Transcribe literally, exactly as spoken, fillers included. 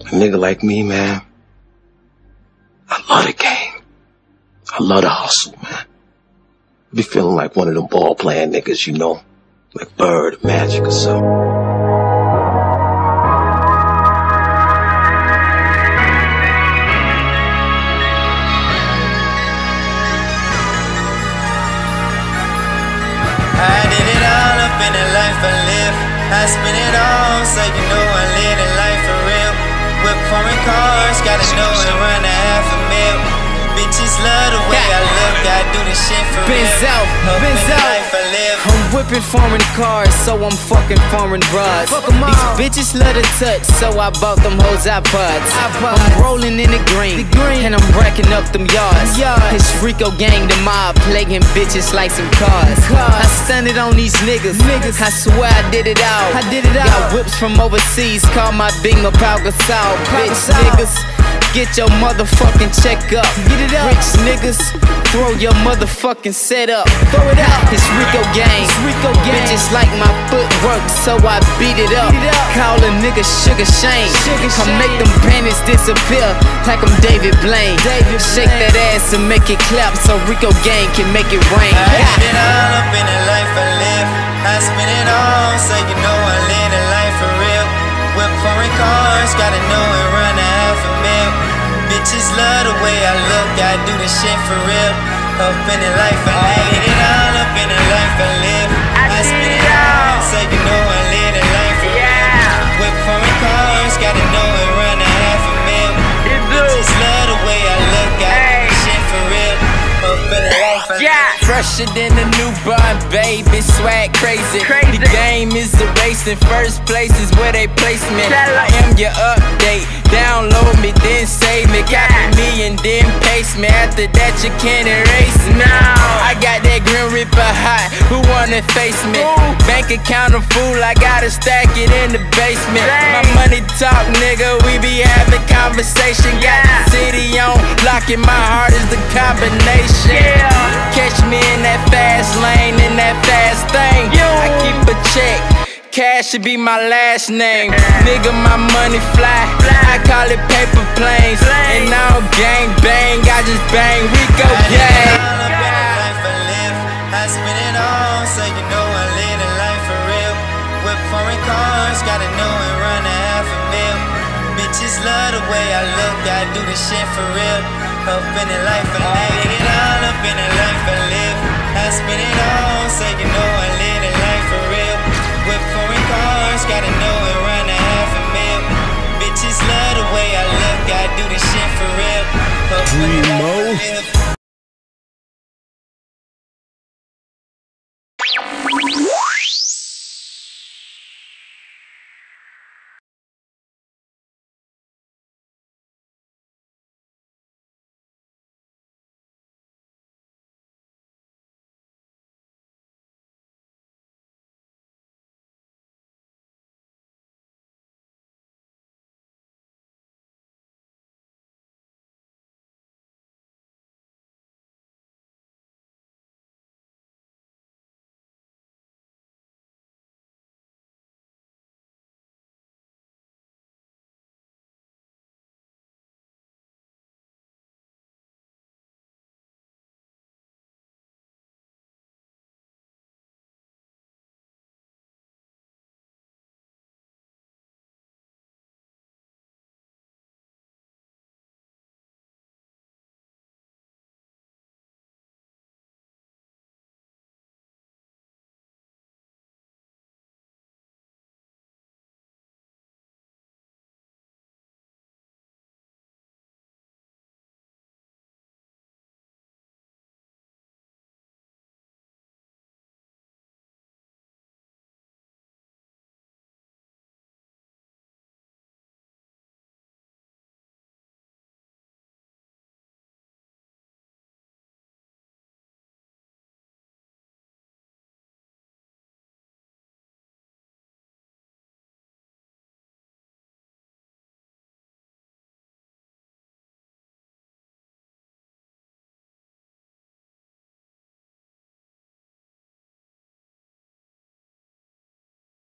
A nigga like me, man, I love the game. I love the hustle, man. I be feeling like one of them ball playing niggas, you know, like Bird, Magic or something. I did it all up in the life I live. I spent it all, so you know I live the life for real. Whip foreign cars, gotta know it run a half a mil. Bitches love the way I look, I do this shit for real. Benz out, up Benz in the out. life I live. I'm whipping foreign cars, so I'm fucking foreign bras. These bitches love to touch, so I bought them hoes iPods. I'm rolling in the green, and I'm racking up them yards. It's Rico gang, the mob, playing bitches like some cars. I stunned it on these niggas, I swear I did it all. Got whips from overseas, call my bingo Pau Gasol. Bitch niggas, get your motherfucking check up. Get it up. Rich niggas, throw your motherfucking set up. Throw it out. It's Rico gang. It's Rico gang. Bitches like my footwork, so I beat it up. Beat it up. Call a nigga Sugar Shane. Sugar Come make them panties disappear like I'm David Blaine. David Shake Blaine. That ass and make it clap so Rico gang can make it rain. I did it all up in the life I live. I spent it all, so you know I live the life for real. Whip foreign cars, gotta know it run a half a mil. Bitches love the way I look, I do this shit for real. Up in the life I live, I did it all up in the life I live. I spend it all, so you know I live the life for real. Whip foreign cars, gotta know it run a half a mil. Bitches love the way I look, I do this shit for real. Up in the life I live. Fresher than a newborn baby, swag crazy. crazy. The game is a race, in first place is where they place me. I am your update, download me, then save me. Copy me and then paste me, after that you can't erase me. I got that Grim Reaper hot, who wanna face me? Bank account a fool, I gotta stack it in the basement. My money talk, nigga, we be having conversation. Got the city on lock and my heart is the combination. Catch me in that fast lane, in that fast thing. I keep a check, cash should be my last name. Nigga, my money fly, I call it paper planes. And now gang bang, I just bang Rico gang. I spend it all, so you know I live the life for real. Whip foreign cars, gotta know it run a half a mil. Bitches love the way I look, I do this shit for real. Up in the life I live, did it all up in the life I live. I spend it all, so you know I live the life for real. Whip foreign cars, gotta know it run a half a mil. Bitches love the way I look, I do this shit for real. Up in the life I live.